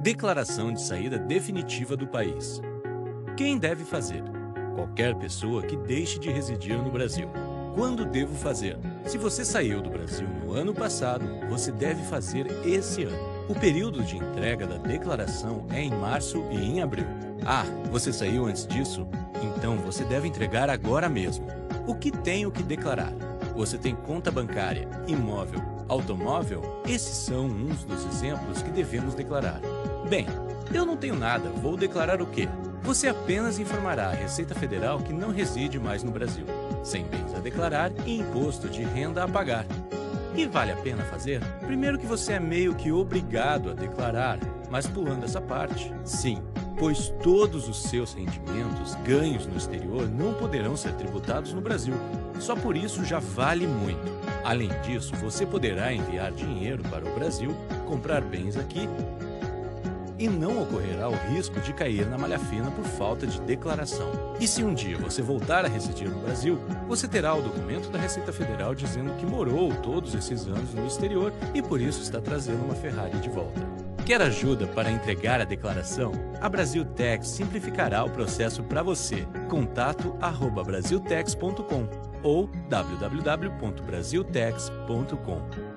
Declaração de saída definitiva do país. Quem deve fazer? Qualquer pessoa que deixe de residir no Brasil. Quando devo fazer? Se você saiu do Brasil no ano passado, você deve fazer esse ano. O período de entrega da declaração é em março e em abril. Ah, você saiu antes disso? Então você deve entregar agora mesmo. O que tenho que declarar? Você tem conta bancária, imóvel, automóvel? Esses são uns dos exemplos que devemos declarar. Bem, eu não tenho nada, vou declarar o quê? Você apenas informará à Receita Federal que não reside mais no Brasil, sem bens a declarar e imposto de renda a pagar. E vale a pena fazer? Primeiro que você é meio que obrigado a declarar, mas pulando essa parte, sim, pois todos os seus rendimentos ganhos no exterior não poderão ser tributados no Brasil. Só por isso já vale muito. Além disso, você poderá enviar dinheiro para o Brasil, comprar bens aqui e não ocorrerá o risco de cair na malha fina por falta de declaração. E se um dia você voltar a residir no Brasil, você terá o documento da Receita Federal dizendo que morou todos esses anos no exterior e por isso está trazendo uma Ferrari de volta. Quer ajuda para entregar a declaração? A Brasiltex simplificará o processo para você. Contato@brasiltex.com ou www.brasiltex.com.